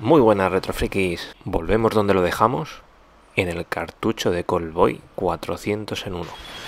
Muy buenas retrofrikis, volvemos donde lo dejamos, en el cartucho de Callboy 400 en 1.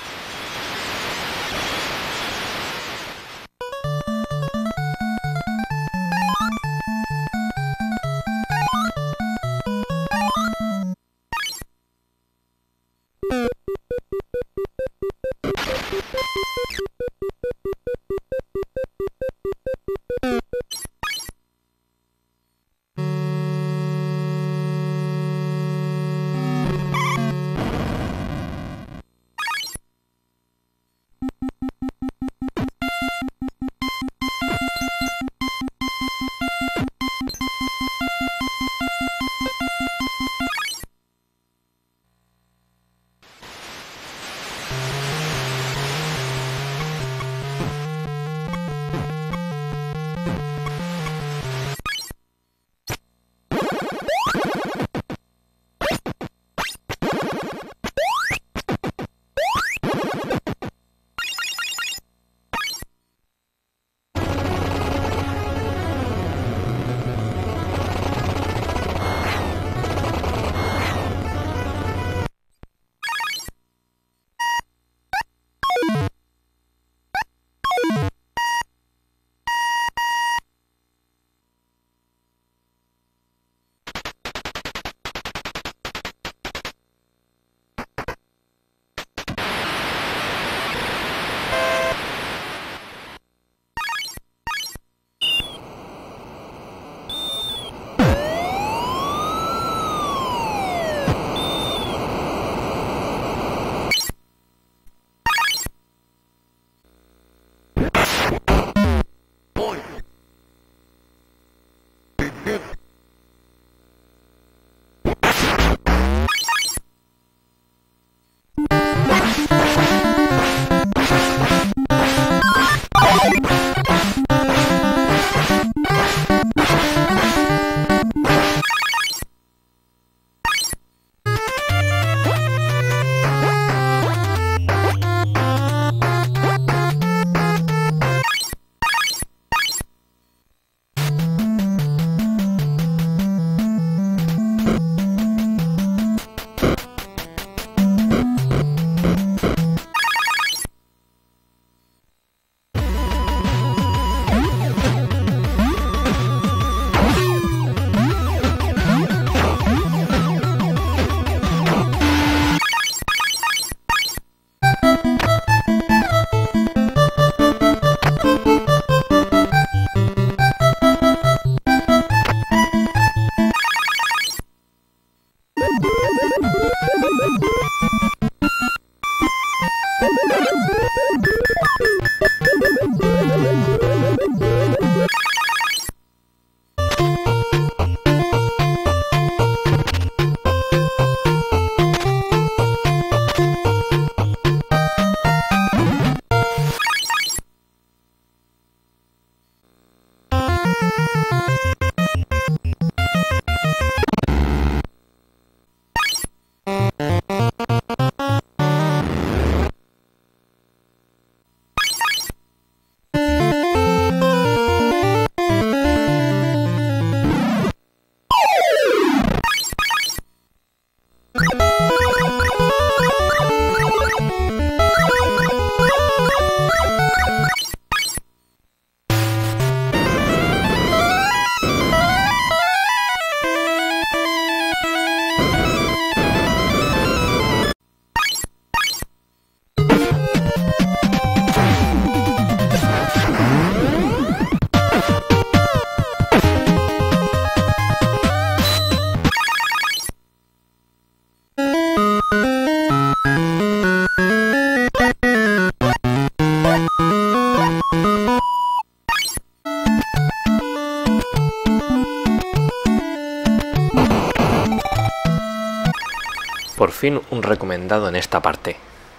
Por fin un recomendado en esta parte.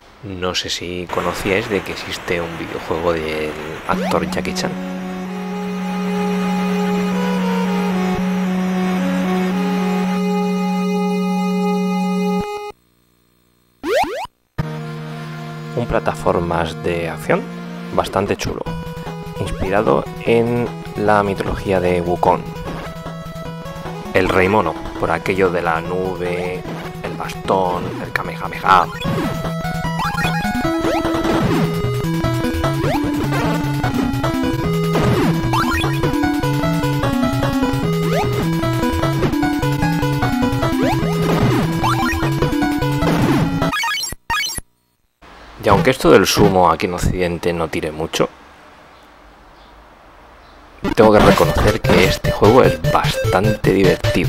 No sé si conocíais de que existe un videojuego del actor Jackie Chan. Un plataformas de acción bastante chulo, inspirado en la mitología de Wukong. el Rey Mono, por aquello de la nube, el bastón, el Kamehameha. Y aunque esto del sumo aquí en Occidente no tire mucho, tengo que reconocer que este juego es bastante divertido.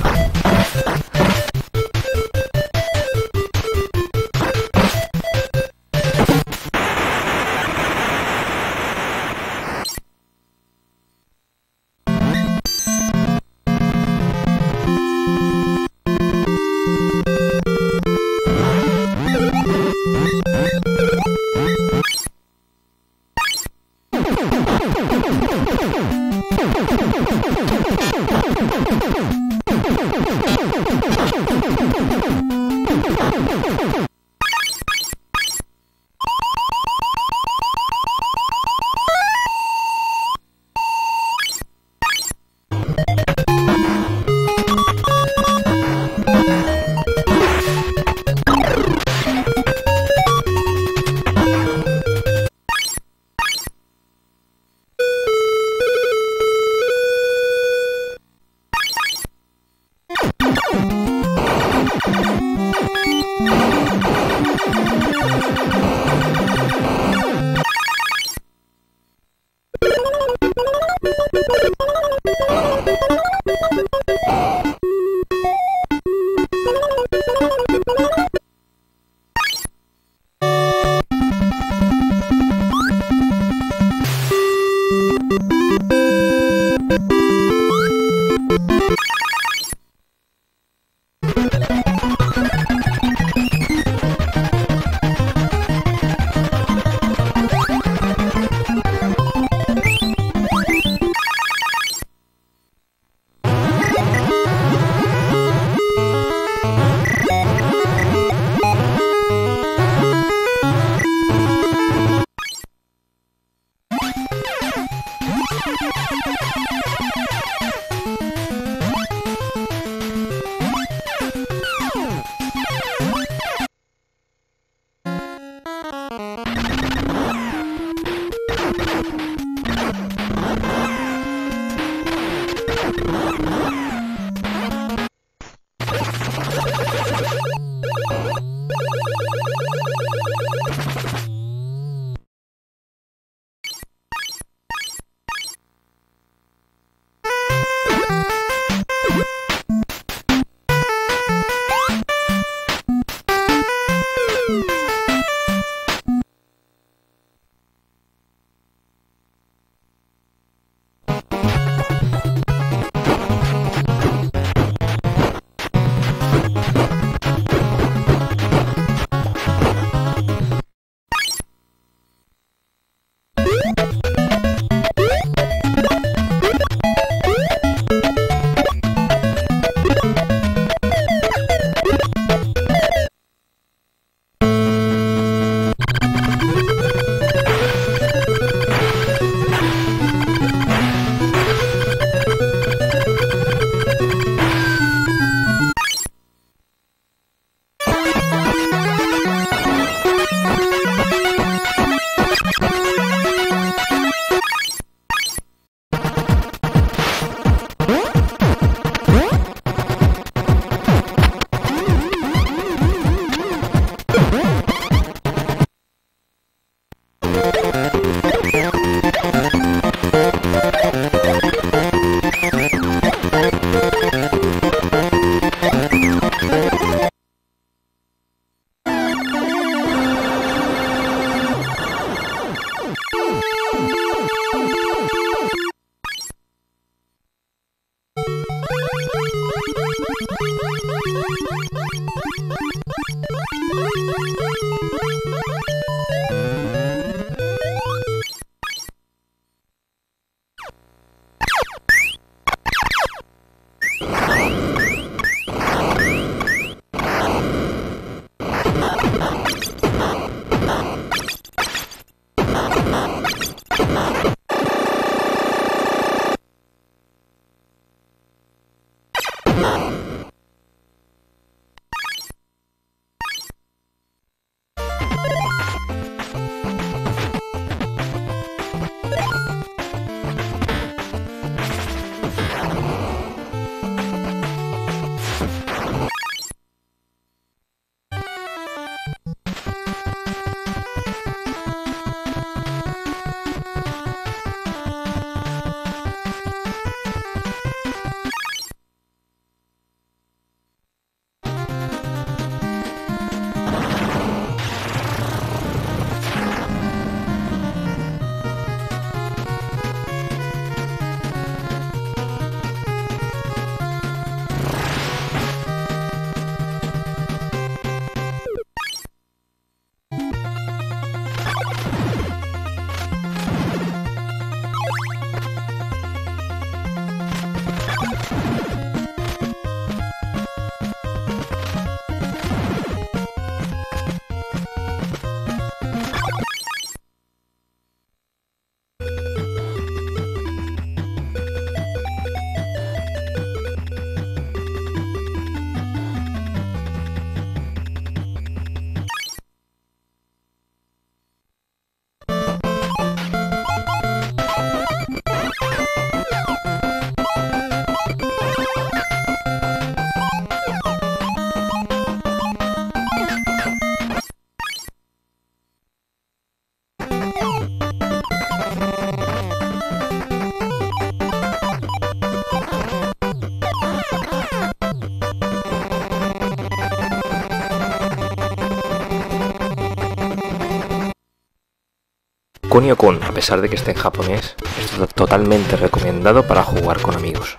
Kunio-kun, a pesar de que esté en japonés, es totalmente recomendado para jugar con amigos.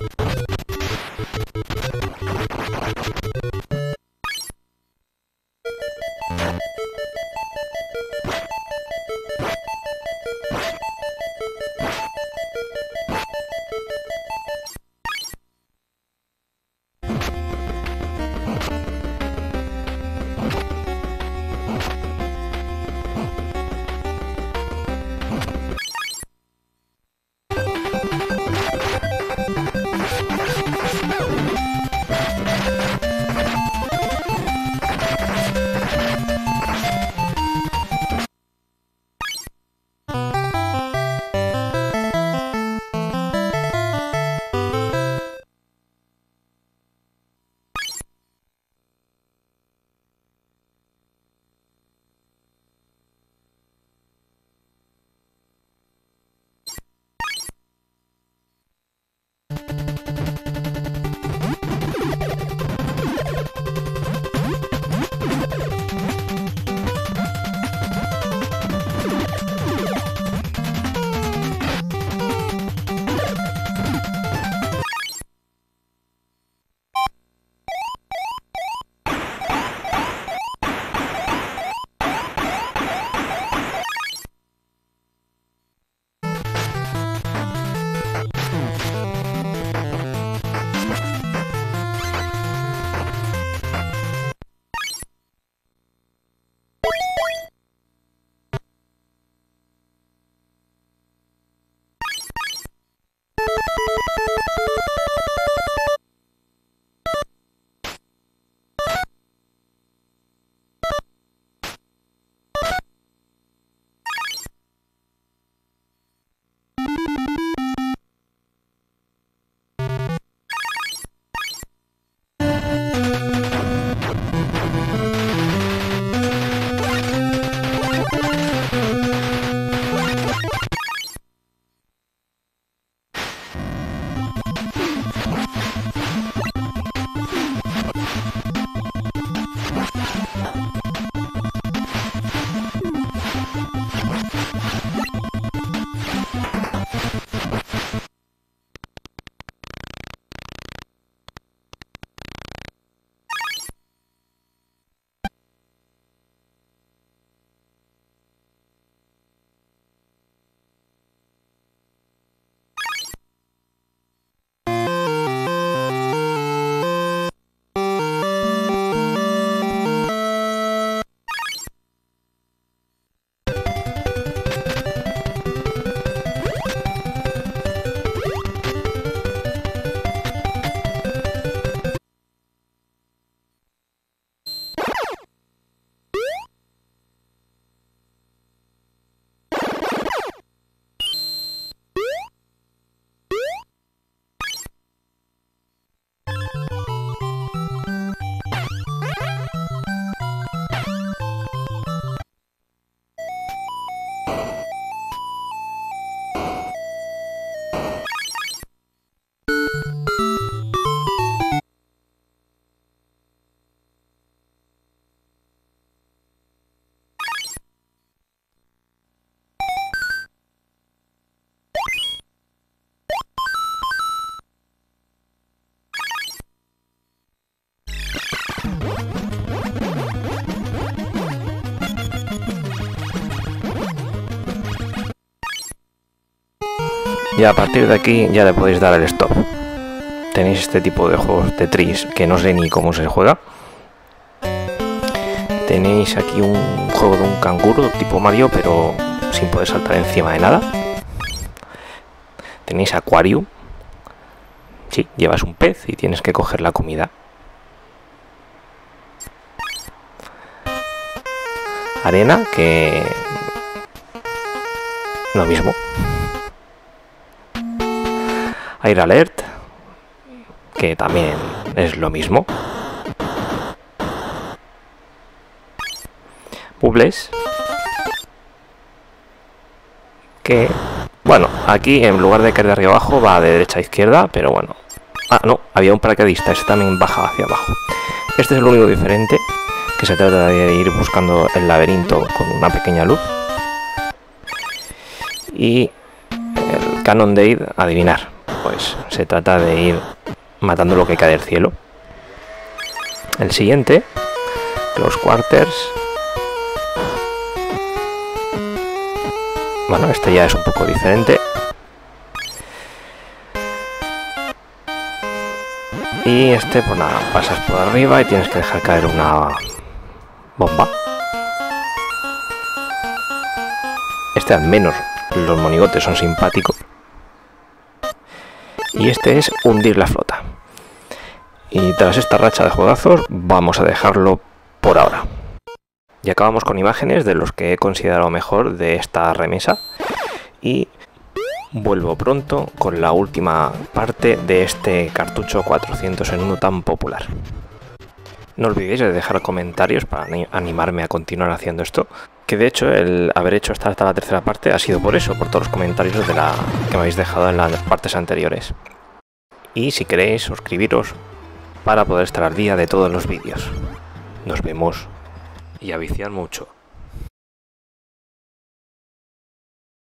Y a partir de aquí ya le podéis dar el stop. Tenéis este tipo de juegos Tetris que no sé ni cómo se juega. Tenéis aquí un juego de un canguro tipo Mario, pero sin poder saltar encima de nada. Tenéis Aquarium. Sí, llevas un pez y tienes que coger la comida. Arena, que lo mismo. Air Alert, que también es lo mismo. Bubbles, que bueno, aquí en lugar de caer de arriba abajo va de derecha a izquierda, pero bueno. Ah, no, había un paracaidista, ese también baja hacia abajo. Este es lo único diferente, que se trata de ir buscando el laberinto con una pequeña luz. Y el Cannondale, adivinar, pues se trata de ir matando lo que cae del cielo. El siguiente, Close Quarters. Bueno, este ya es un poco diferente. Y este, pues nada, pasas por arriba y tienes que dejar caer una bomba. Este al menos los monigotes son simpáticos. Y este es hundir la flota. Y tras esta racha de juegazos vamos a dejarlo por ahora. Y acabamos con imágenes de los que he considerado mejor de esta remesa. Y vuelvo pronto con la última parte de este cartucho 400 en 1 tan popular. No olvidéis de dejar comentarios para animarme a continuar haciendo esto. Que de hecho el haber hecho hasta la tercera parte ha sido por eso, por todos los comentarios que me habéis dejado en las partes anteriores. Y si queréis, suscribiros para poder estar al día de todos los vídeos. Nos vemos y a viciar mucho.